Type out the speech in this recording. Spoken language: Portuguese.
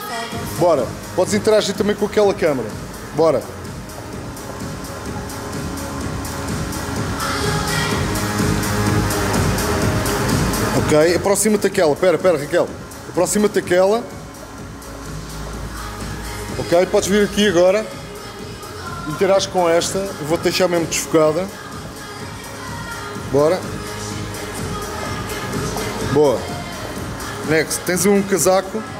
Bora. Podes interagir também com aquela câmera. Bora. Ok, aproxima-te daquela. Espera, Raquel. Aproxima-te daquela. Ok, podes vir aqui agora. Interage com esta. Eu vou-te deixar mesmo desfocada. Bora. Boa. Next, tens um casaco.